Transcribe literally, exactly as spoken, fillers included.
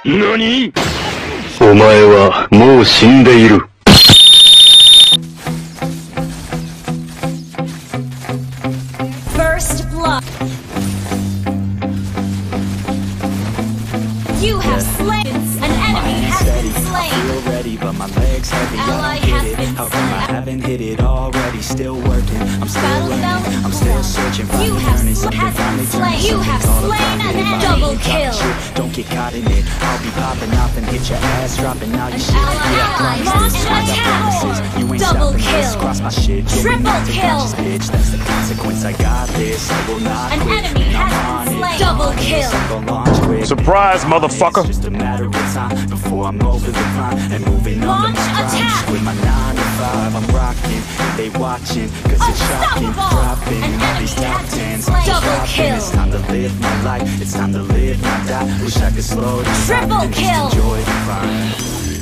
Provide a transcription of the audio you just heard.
何？お前はもう死んでいる。 First blood. You have slain. An enemy has been slain. Ally has been slain. How come I haven't hit it already? Still working. I'm still learning. I'm still searching. You have been slain. You have slain an enemy. Double kill. Don't get caught in it. I'll be popping off and hit your ass, dropping out your shit. Ally launched an attack. You ain't Double stopping this. kill. Cross my shit. Triple kill. Bitch, that's the consequence. I got this. I will not An quit. enemy has been slain. Double kill. Surprise, motherfucker! Just a matter of time before I'm over the line and moving on to Launch my grind. attack. With my nine to five, I'm rocking. They watching, cause it's shocking. Unstoppable. Dropping An all these enemy top has been tens. slain. I'm Double dropping. kill. It's time to live my life. It's time to live, not die. Wish I could slow down Triple and just kill. enjoy the grind.